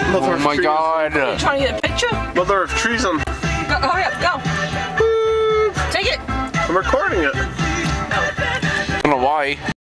Mother Oh my god. Are you trying to get a picture? Mother of treason. Go, hurry up, go. Take it. I'm recording it. I don't know why.